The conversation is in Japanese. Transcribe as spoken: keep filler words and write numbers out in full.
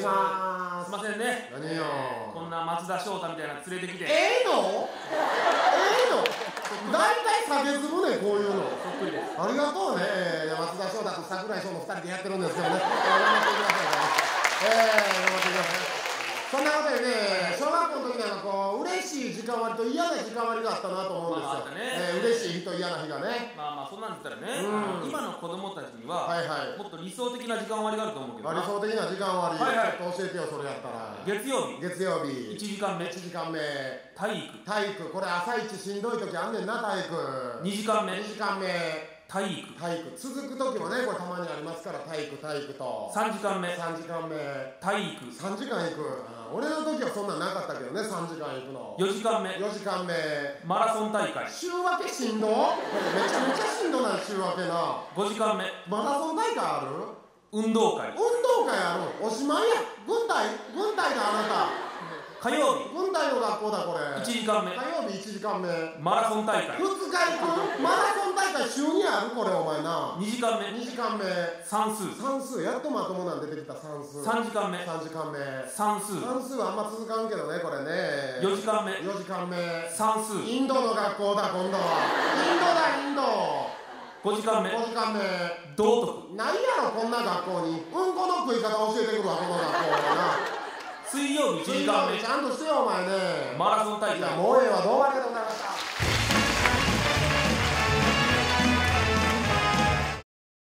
ます。 すいませんね。 何よ。 こんな松田翔太みたいなの連れてきて。 ええの？ええの？大体下げずぶね、こういうの。 そっくりです。 ありがとうね。松田翔太と櫻井翔のふたりでやってるんですけどね。頑張ってください。ええ、頑張ってください。そんなことでね、小学校の時なんかこう嬉しい時間割と嫌な時間割があったなと思うんですよ。 まああったね。 えー、嬉しい日と嫌な日がね。 まあまあそんなん言ったらね、 うん、 今の子供たちには、 はいはい、 もっと理想的な時間割があると思うけどな。 理想的な時間割、 はいはい、 ちょっと教えてよ、それやったら。 月曜日、 月曜日いちじかんめ、 いちじかんめ、 体育、 体育、これ朝一しんどい時あんねんな、体育。 にじかんめ、 にじかんめ、 体育、 体育、続く時もね、これたまにありますから、体育、体育と。 さんじかんめ、 さんじかんめ、 体育、 さんじかん行く。俺の時はそんなんなかったけどね、さんじかん行くの。 よじかんめ、 よじかんめ、 マラソン大会、 週分けしんど？めちゃめちゃしんどない週分けな。 ごじかんめ、 マラソン大会ある？ 運動会、 運動会ある？おしまいや。軍隊？軍隊だあなた。 火曜日、 軍隊の学校だこれ。 いちじかんめ、 火曜日いちじかんめ、 マラソン大会、 ふつか行く？マラソン大会週にあるこれお前な。 にじかんめ、 にじかんめ、 算数、 算数、やっとまともなん出てきた算数。 さんじかんめ、 さんじかんめ、 算数、 算数はあんま続かんけどねこれね。 よじかんめ、 よじかんめ、 算数、 インドの学校だ今度は。インドだインド。 ごじかんめ、 ごじかんめ、 道徳、 ないやろこんな学校に。うんこの食い方教えてくるわこの学校はな。 水曜日いちじかんめ、 ちゃんとしてよお前ね。 マラソン大会、 いやもうええわ、どうもありがとうございました。